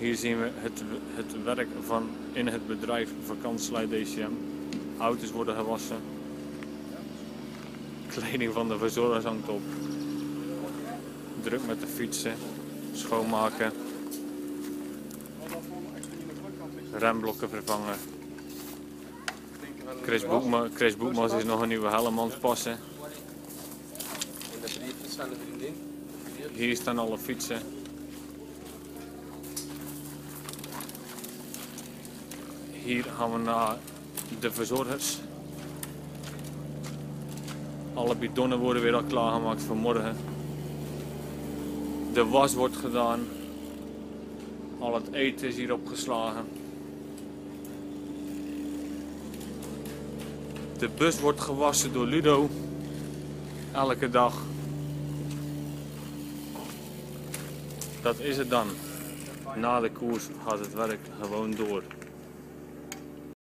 Hier zien we het werk van in het bedrijf vakantielei DCM. Auto's worden gewassen. Kleding van de verzorgers hangt op. Druk met de fietsen. Schoonmaken. Remblokken vervangen. Chris Boekmans is nog een nieuwe helm aan het passen. Hier staan alle fietsen. Hier gaan we naar de verzorgers. Alle bidonnen worden weer al klaargemaakt voor morgen. De was wordt gedaan. Al het eten is hier opgeslagen. De bus wordt gewassen door Ludo. Elke dag. Dat is het dan. Na de koers gaat het werk gewoon door.